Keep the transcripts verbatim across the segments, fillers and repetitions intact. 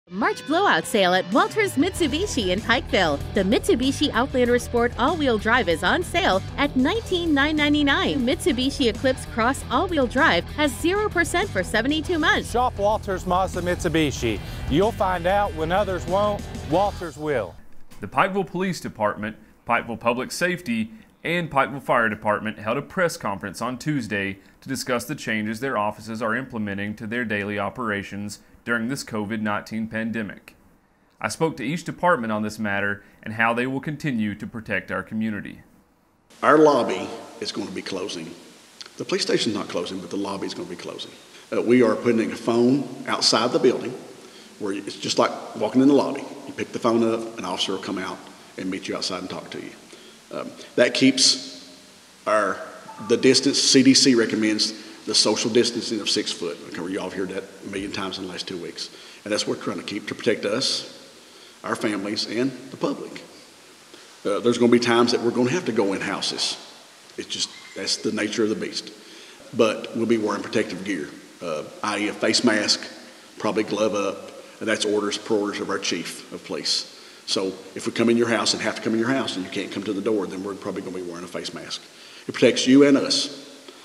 March blowout sale at Walters Mitsubishi in Pikeville. The Mitsubishi Outlander Sport all-wheel drive is on sale at nineteen thousand nine hundred ninety-nine dollars. Mitsubishi Eclipse Cross all-wheel drive has zero percent for seventy-two months. Shop Walters Mazda Mitsubishi. You'll find out when others won't, Walters will. The Pikeville Police Department, Pikeville Public Safety, and Pikeville Fire Department held a press conference on Tuesday to discuss the changes their offices are implementing to their daily operations during this COVID nineteen pandemic. I spoke to each department on this matter and how they will continue to protect our community. Our lobby is going to be closing. The police station's not closing, but the lobby is going to be closing. Uh, we are putting a phone outside the building where it's just like walking in the lobby. You pick the phone up, an officer will come out and meet you outside and talk to you. Um, that keeps our, the distance. C D C recommends the social distancing of six foot. Y'all have heard that a million times in the last two weeks. And that's what we're trying to keep to protect us, our families, and the public. Uh, there's going to be times that we're going to have to go in houses. It's just, that's the nature of the beast. But we'll be wearing protective gear, uh, that is a face mask, probably glove up, and that's orders per orders of our chief of police. So if we come in your house and have to come in your house and you can't come to the door, then we're probably going to be wearing a face mask. It protects you and us.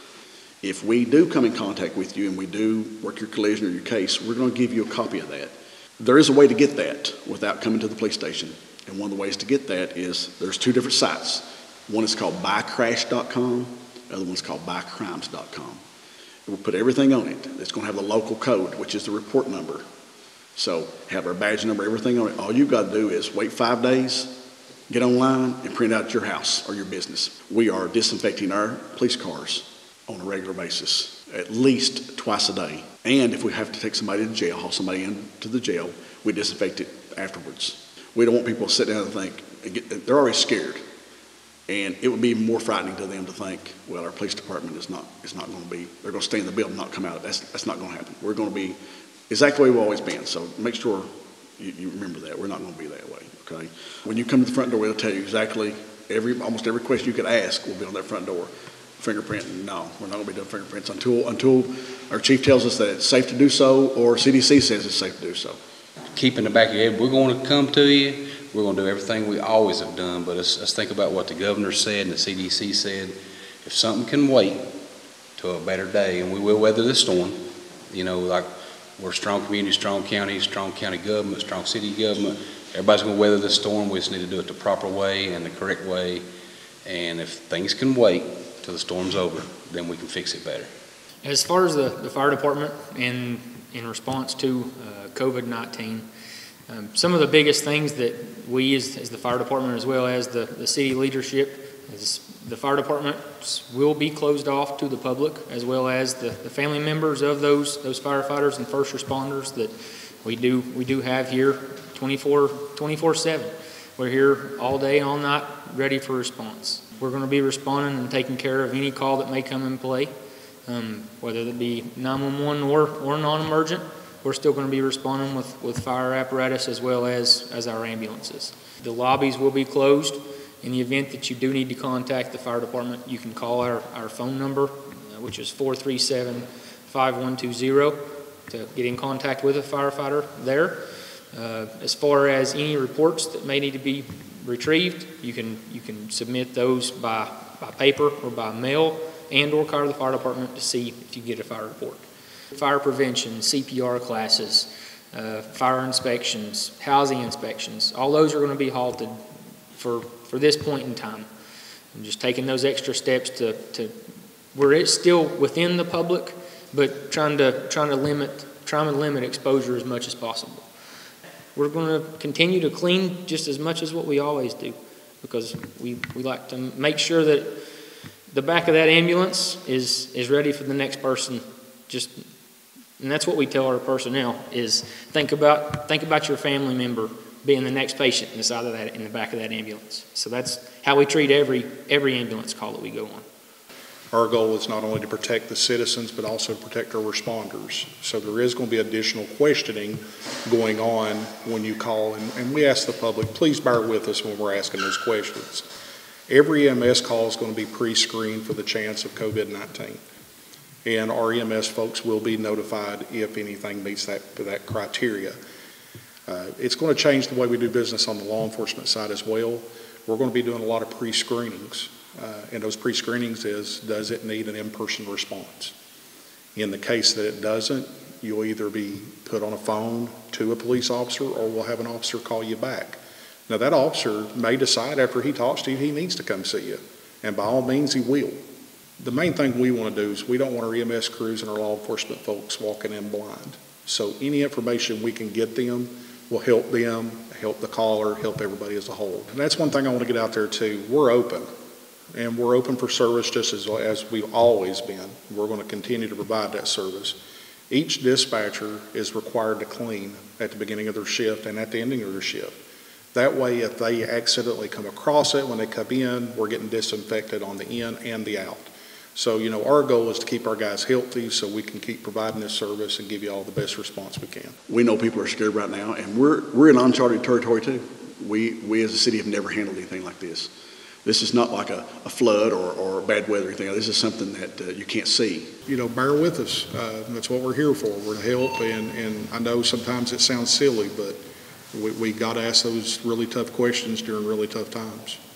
If we do come in contact with you and we do work your collision or your case, we're going to give you a copy of that. There is a way to get that without coming to the police station. And one of the ways to get that is there's two different sites. One is called buy crash dot com. The other one's called buy crimes dot com. We'll put everything on it. It's going to have the local code, which is the report number. So have our badge number, everything on it. All you've got to do is wait five days, get online, and print out your house or your business. We are disinfecting our police cars on a regular basis, at least twice a day. And if we have to take somebody to jail, haul somebody into the jail, we disinfect it afterwards. We don't want people to sit down and think, they're already scared. And it would be more frightening to them to think, well, our police department is not, is not going to be, they're going to stay in the building, not come out. That's, that's not going to happen. We're going to be exactly the way we've always been. So make sure you, you remember that. We're not going to be that way, okay? When you come to the front door, it'll tell you exactly, every almost every question you could ask will be on that front door. Fingerprint, no, we're not going to be doing fingerprints until until our chief tells us that it's safe to do so or C D C says it's safe to do so. Keep in the back of your head, we're going to come to you, we're going to do everything we always have done, but let's, let's think about what the governor said and the C D C said. If something can wait to a better day, and we will weather this storm, you know, like we're a strong community, strong county, strong county government, strong city government, everybody's going to weather this storm. We just need to do it the proper way and the correct way, and if things can wait till the storm's over, then we can fix it better. As far as the, the fire department and in response to uh, COVID nineteen, um, some of the biggest things that we as, as the fire department as well as the, the city leadership, is the fire department will be closed off to the public as well as the, the family members of those those firefighters and first responders that we do we do have here twenty-four seven. We're here all day, all night, ready for response. We're going to be responding and taking care of any call that may come in play, um, whether it be nine one one or, or non-emergent. We're still going to be responding with, with fire apparatus as well as, as our ambulances. The lobbies will be closed. In the event that you do need to contact the fire department, you can call our, our phone number, uh, which is four three seven, five one two zero, to get in contact with a firefighter there. Uh, as far as any reports that may need to be retrieved, you can you can submit those by, by paper or by mail and or call the fire department to see if you get a fire report. Fire prevention, C P R classes, uh, fire inspections, housing inspections, all those are going to be halted for, for this point in time. I'm just taking those extra steps to, to where it's still within the public, but trying to trying to limit trying to limit exposure as much as possible. We're going to continue to clean just as much as what we always do, because we, we like to make sure that the back of that ambulance is, is ready for the next person. Just, and that's what we tell our personnel is think about, think about your family member being the next patient inside of that, in the back of that ambulance. So that's how we treat every, every ambulance call that we go on. Our goal is not only to protect the citizens, but also to protect our responders. So there is going to be additional questioning going on when you call, and, and we ask the public, please bear with us when we're asking those questions. Every E M S call is going to be pre-screened for the chance of COVID nineteen. And our E M S folks will be notified if anything meets that, that criteria. Uh, it's going to change the way we do business on the law enforcement side as well. We're going to be doing a lot of pre-screenings, uh, and those pre-screenings is, does it need an in-person response? In the case that it doesn't, you'll either be put on a phone to a police officer, or we'll have an officer call you back. Now, that officer may decide after he talks to you he needs to come see you, and by all means he will. The main thing we want to do is we don't want our E M S crews and our law enforcement folks walking in blind. So any information we can get them will help them, help the caller, help everybody as a whole. And that's one thing I want to get out there too. We're open, and we're open for service just as, as we've always been. We're going to continue to provide that service. Each dispatcher is required to clean at the beginning of their shift and at the ending of their shift. That way, if they accidentally come across it when they come in, we're getting disinfected on the in and the out. So, you know, our goal is to keep our guys healthy so we can keep providing this service and give you all the best response we can. We know people are scared right now, and we're, we're in uncharted territory too. We, we as a city have never handled anything like this. This is not like a, a flood or, or bad weather or anything. This is something that uh, you can't see. You know, bear with us. Uh, that's what we're here for. We're to help, and, and I know sometimes it sounds silly, but we, we got to ask those really tough questions during really tough times.